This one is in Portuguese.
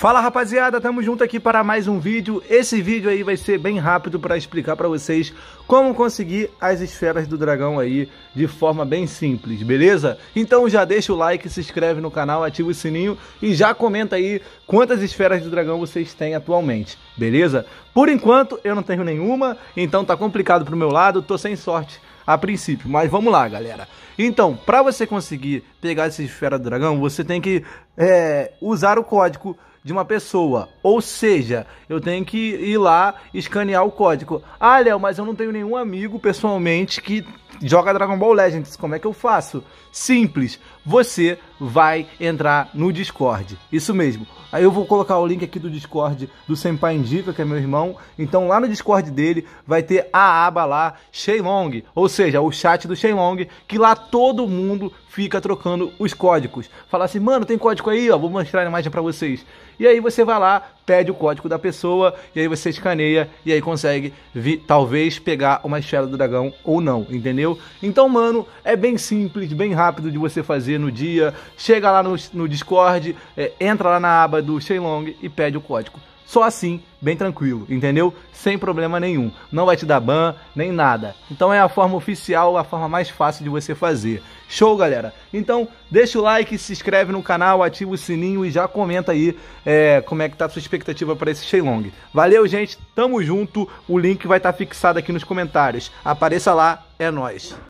Fala rapaziada, tamo junto aqui para mais um vídeo. Esse vídeo aí vai ser bem rápido para explicar para vocês como conseguir as esferas do dragão aí de forma bem simples, beleza? Então já deixa o like, se inscreve no canal, ativa o sininho e já comenta aí quantas esferas do dragão vocês têm atualmente, beleza? Por enquanto eu não tenho nenhuma, então tá complicado pro meu lado, tô sem sorte a princípio, mas vamos lá galera. Então, para você conseguir pegar essa esfera do dragão, você tem que usar o código de uma pessoa, ou seja, eu tenho que ir lá escanear o código. Ah, Léo, mas eu não tenho nenhum amigo pessoalmente que joga Dragon Ball Legends, como é que eu faço? Simples, você vai entrar no Discord, isso mesmo. Aí eu vou colocar o link aqui do Discord do Senpai Indica, que é meu irmão. Então lá no Discord dele vai ter a aba lá, Shenlong, ou seja, o chat do Shenlong, que lá todo mundo fica trocando os códigos. Fala assim, mano, tem código aí, ó, vou mostrar a imagem pra vocês. E aí você vai lá, pede o código da pessoa, e aí você escaneia, e aí consegue, talvez, pegar uma esfera do dragão ou não, entendeu? Então, mano, é bem simples, bem rápido de você fazer no dia. Chega lá no Discord, entra lá na aba do Shenlong e pede o código. Só assim, bem tranquilo, entendeu? Sem problema nenhum. Não vai te dar ban, nem nada. Então é a forma oficial, a forma mais fácil de você fazer. Show, galera? Então, deixa o like, se inscreve no canal, ativa o sininho e já comenta aí como é que tá a sua expectativa para esse Shenlong. Valeu, gente. Tamo junto. O link vai estar fixado aqui nos comentários. Apareça lá. É nóis.